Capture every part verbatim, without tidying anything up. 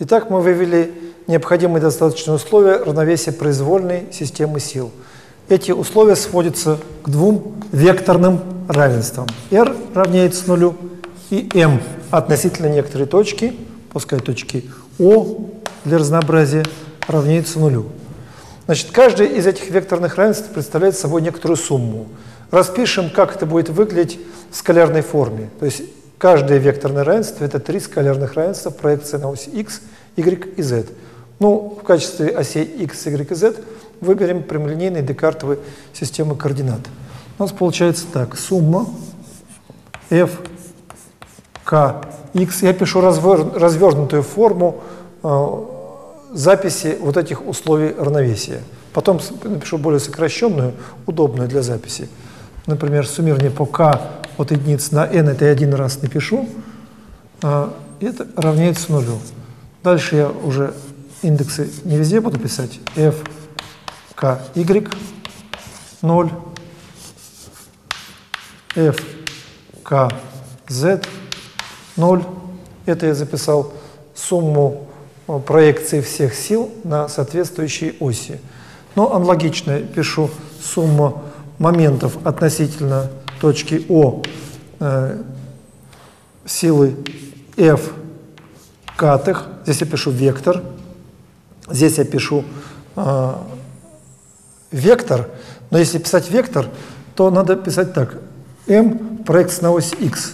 Итак, мы вывели необходимые достаточные условия равновесия произвольной системы сил. Эти условия сводятся к двум векторным равенствам. R равняется нулю и M относительно некоторой точки, пускай точки O для разнообразия, равняется нулю. Значит, каждое из этих векторных равенств представляет собой некоторую сумму. Распишем, как это будет выглядеть в скалярной форме. То есть каждое векторное равенство – это три скалярных равенства проекции на ось x, y и z. Ну, в качестве осей x, y и z выберем прямолинейные декартовые системы координат. У нас получается так. Сумма f, k, x. Я пишу развернутую форму э, записи вот этих условий равновесия. Потом напишу более сокращенную, удобную для записи. Например, суммирование по k от единицы на n, это я один раз напишу, а это равняется нулю. Дальше я уже индексы не везде буду писать. f, k, y, ноль, f, k, z, ноль. Это я записал сумму проекции всех сил на соответствующие оси. Но аналогично пишу сумму моментов относительно точки О э, силы F катых. Здесь я пишу вектор. Здесь я пишу э, вектор. Но если писать вектор, то надо писать так. M проекция на ось X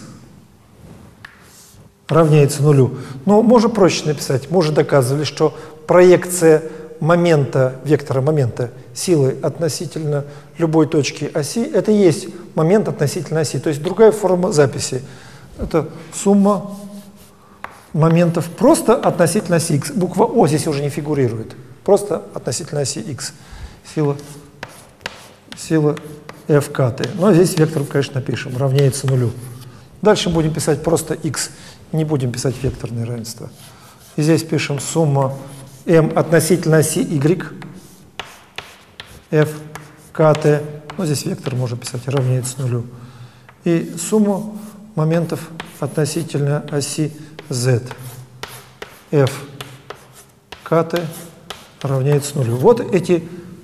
равняется нулю. Но можно проще написать. Мы уже доказывали, что проекция момента, вектора момента силы относительно любой точки оси, это и есть момент относительно оси. То есть другая форма записи. Это сумма моментов просто относительно оси x. Буква О здесь уже не фигурирует. Просто относительно оси x. Сила, сила f каты. Ну а здесь вектор, конечно, напишем. Равняется нулю. Дальше будем писать просто x. Не будем писать векторное равенство. И здесь пишем сумма m относительно оси y, f, kt, ну здесь вектор можно писать, равняется нулю. И сумму моментов относительно оси z, f, kt равняется нулю. Вот эти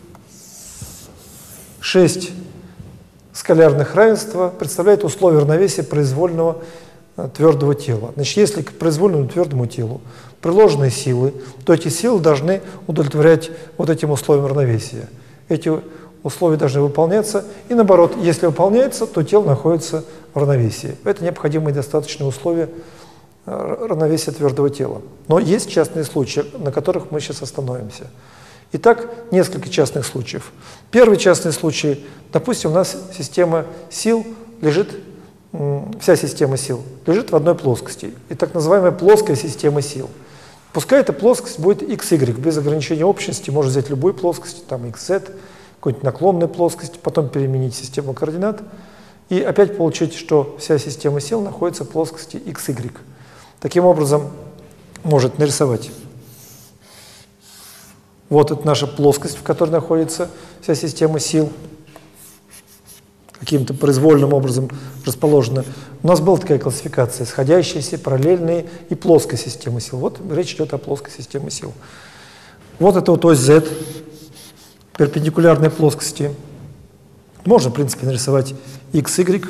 шесть скалярных равенства представляют условия равновесия произвольного твердого тела. Значит, если к произвольному твердому телу приложены силы, то эти силы должны удовлетворять вот этим условиям равновесия. Эти условия должны выполняться, и наоборот, если выполняется, то тело находится в равновесии. Это необходимые достаточные условия равновесия твердого тела. Но есть частные случаи, на которых мы сейчас остановимся. Итак, несколько частных случаев. Первый частный случай, допустим, у нас система сил лежит, вся система сил лежит в одной плоскости. И так называемая плоская система сил. Пускай эта плоскость будет икс игрек, без ограничения общности, можно взять любую плоскость, там икс зет, какой-нибудь наклонной плоскости, потом переменить систему координат, и опять получить, что вся система сил находится в плоскости икс игрек. Таким образом, может нарисовать. Вот это наша плоскость, в которой находится вся система сил, каким-то произвольным образом расположена. У нас была такая классификация: сходящиеся, параллельные и плоская система сил. Вот речь идет о плоской системе сил. Вот это вот ось Z, перпендикулярной плоскости. Можно, в принципе, нарисовать икс игрек,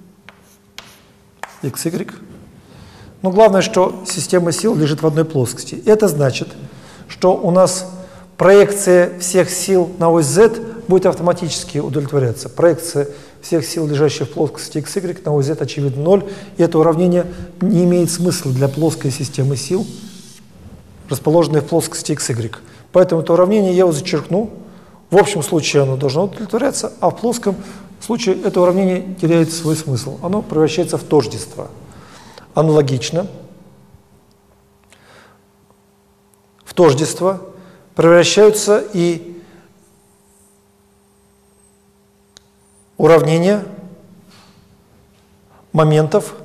икс игрек. Но главное, что система сил лежит в одной плоскости. Это значит, что у нас проекция всех сил на ось Z будет автоматически удовлетворяться. Проекция всех сил, лежащих в плоскости икс игрек, на ось Z очевидно ноль. И это уравнение не имеет смысла для плоской системы сил, расположенной в плоскости икс игрек. Поэтому это уравнение я его зачеркну. В общем случае оно должно удовлетворяться, а в плоском случае это уравнение теряет свой смысл. Оно превращается в тождество. Аналогично в тождество превращаются и уравнения моментов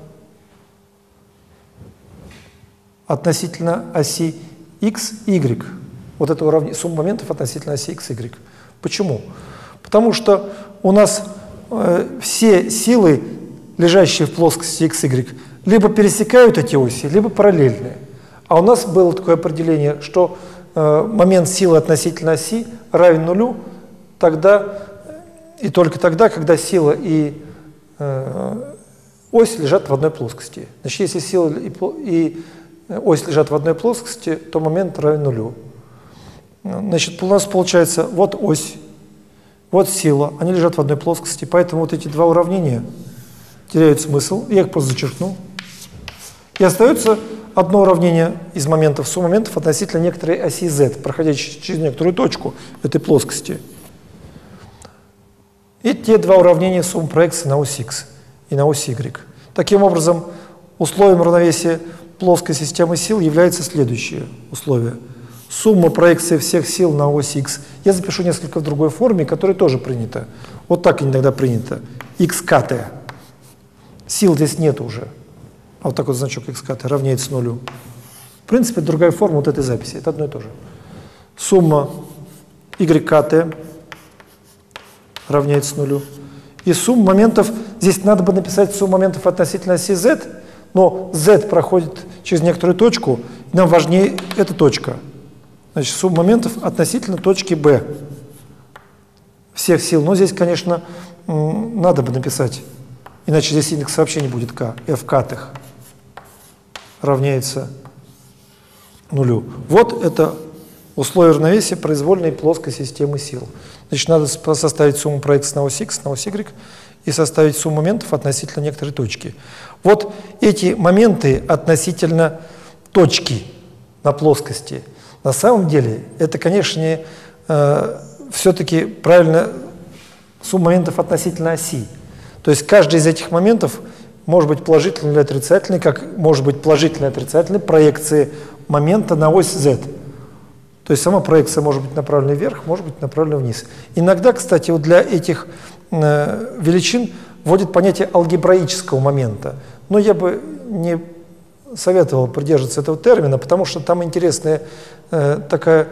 относительно оси x, y. Вот это уравнение, сумма моментов относительно оси x, y. Почему? Потому что у нас э, все силы, лежащие в плоскости x, y, либо пересекают эти оси, либо параллельны. А у нас было такое определение, что э, момент силы относительно оси равен нулю тогда и только тогда, когда сила и э, ось лежат в одной плоскости. Значит, если сила и, и ось лежат в одной плоскости, то момент равен нулю. Значит, у нас получается вот ось, вот сила, они лежат в одной плоскости, поэтому вот эти два уравнения теряют смысл, я их просто зачеркну. И остается одно уравнение из моментов, сумма моментов относительно некоторой оси z, проходящей через некоторую точку этой плоскости. И те два уравнения суммы проекции на ось x и на ось y. Таким образом, условием равновесия плоской системы сил является следующее условие. Сумма проекции всех сил на ось x. Я запишу несколько в другой форме, которая тоже принята. Вот так иногда принято. xkt. Сил здесь нет уже. А вот такой вот значок xkt равняется нулю. В принципе, другая форма вот этой записи. Это одно и то же. Сумма ykt равняется нулю. И сумма моментов, здесь надо бы написать сумму моментов относительно оси z, но z проходит через некоторую точку, и нам важнее эта точка. Значит, сумма моментов относительно точки b всех сил. Но здесь, конечно, надо бы написать, иначе здесь индекс вообще не будет k. f катых равняется нулю. Вот это условие равновесия произвольной плоской системы сил. Значит, надо составить сумму проекции на ось x, на ось y и составить сумму моментов относительно некоторой точки. Вот эти моменты относительно точки на плоскости, на самом деле, это, конечно, э, все-таки правильно сумма моментов относительно оси. То есть каждый из этих моментов может быть положительный или отрицательный, как может быть положительной и отрицательной проекции момента на ось z. То есть сама проекция может быть направлена вверх, может быть направлена вниз. Иногда, кстати, вот для этих э, величин вводит понятие алгебраического момента. Но я бы не советовал придерживаться этого термина, потому что там интересная э, такая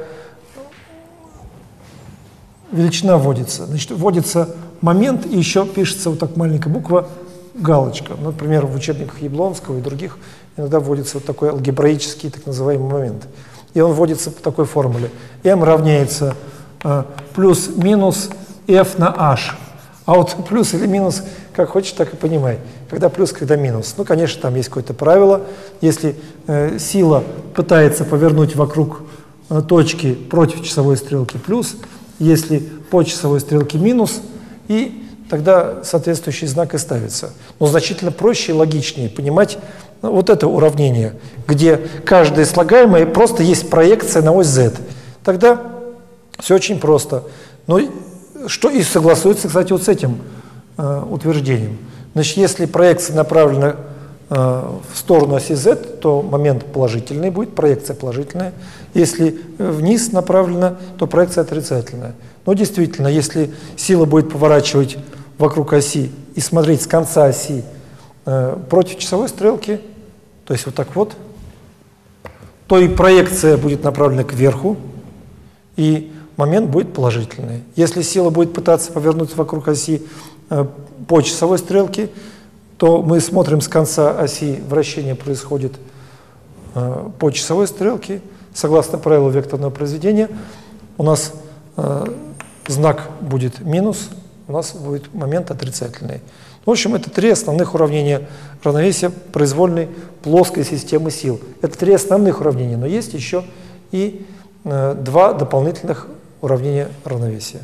величина вводится. Значит, вводится момент, и еще пишется вот так маленькая буква галочка. Например, в учебниках Яблонского и других иногда вводится вот такой алгебраический так называемый момент. И он вводится по такой формуле. m равняется э, плюс-минус f на h. А вот плюс или минус, как хочешь, так и понимай. Когда плюс, когда минус. Ну, конечно, там есть какое-то правило. Если э, сила пытается повернуть вокруг э, точки против часовой стрелки плюс, если по часовой стрелке минус, и тогда соответствующий знак и ставится. Но значительно проще и логичнее понимать вот это уравнение, где каждое слагаемое просто есть проекция на ось z. Тогда все очень просто. Но что и согласуется, кстати, вот с этим э, утверждением. Значит, если проекция направлена э, в сторону оси z, то момент положительный будет, проекция положительная. Если вниз направлена, то проекция отрицательная. Но действительно, если сила будет поворачивать вокруг оси и смотреть с конца оси э, против часовой стрелки, то есть вот так вот, то и проекция будет направлена кверху, и момент будет положительный. Если сила будет пытаться повернуться вокруг оси э, по часовой стрелке, то мы смотрим с конца оси, вращение происходит э, по часовой стрелке. Согласно правилу векторного произведения, у нас э, знак будет минус, у нас будет момент отрицательный. В общем, это три основных уравнения равновесия произвольной плоской системы сил. Это три основных уравнения, но есть еще и э, два дополнительных уравнения равновесия.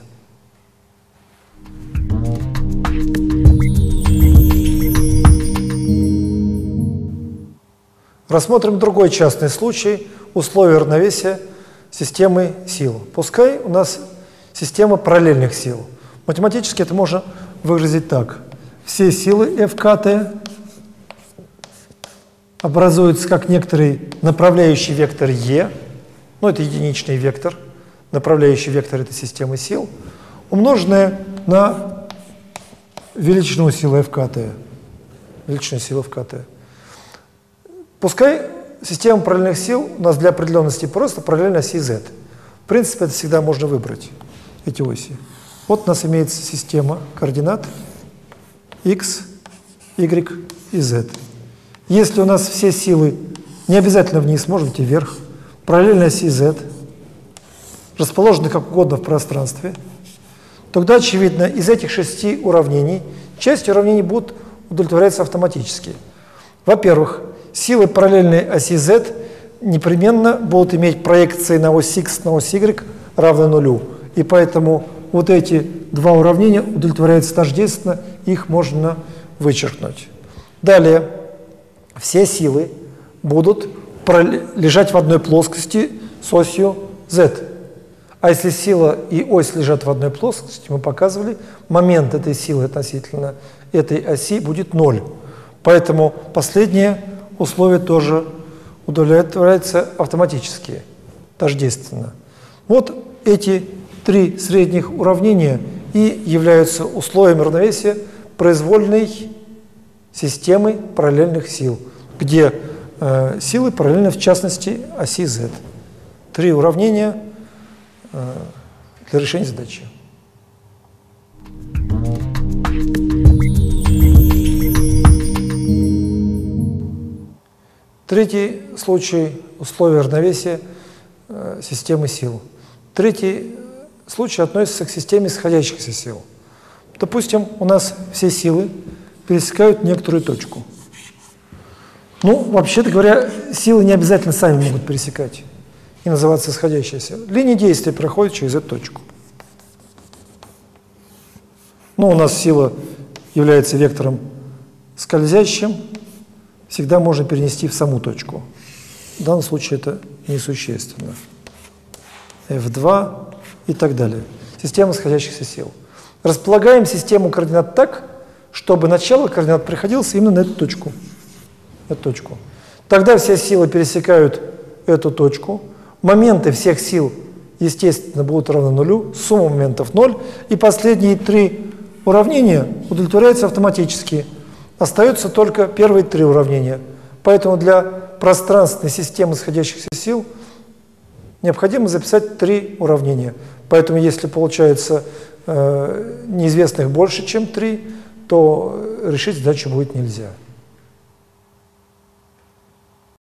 Рассмотрим другой частный случай условия равновесия системы сил. Пускай у нас система параллельных сил. Математически это можно выразить так. Все силы F кт образуются как некоторый направляющий вектор E, ну это единичный вектор, направляющий вектор этой системы сил, умноженное на величину силы F кт. Величину силы F кт. Пускай система параллельных сил у нас для определенности просто параллельна оси Z. В принципе, это всегда можно выбрать, эти оси. Вот у нас имеется система координат x, y и z. Если у нас все силы не обязательно вниз, может быть и вверх, параллельно оси Z, расположены как угодно в пространстве, тогда, очевидно, из этих шести уравнений часть уравнений будут удовлетворяться автоматически. Во-первых, силы параллельной оси Z непременно будут иметь проекции на ось X, на ось Y равны нулю. И поэтому вот эти два уравнения удовлетворяются тождественно, их можно вычеркнуть. Далее, все силы будут лежать в одной плоскости с осью Z. А если сила и ось лежат в одной плоскости, мы показывали, момент этой силы относительно этой оси будет ноль. Поэтому последнее условие тоже удовлетворяется автоматически, тождественно. Вот эти три средних уравнения и являются условиями равновесия произвольной системы параллельных сил, где э, силы параллельны, в частности, оси Z. Три уравнения э, для решения задачи. Третий случай – условия равновесия э, системы сил. Третий случай относится к системе сходящихся сил. Допустим, у нас все силы пересекают некоторую точку. Ну, вообще-то говоря, силы не обязательно сами могут пересекать и называться сходящиеся. Линия действия проходит через эту точку. Ну, у нас сила является вектором скользящим, всегда можно перенести в саму точку. В данном случае это несущественно. эф два и так далее. Система сходящихся сил. Располагаем систему координат так, чтобы начало координат приходилось именно на эту точку. Эту точку. Тогда все силы пересекают эту точку. Моменты всех сил, естественно, будут равны нулю. Сумма моментов ноль. И последние три уравнения удовлетворяются автоматически. Остаются только первые три уравнения. Поэтому для пространственной системы сходящихся сил необходимо записать три уравнения. Поэтому если получается э, неизвестных больше, чем три, то решить задачу будет нельзя.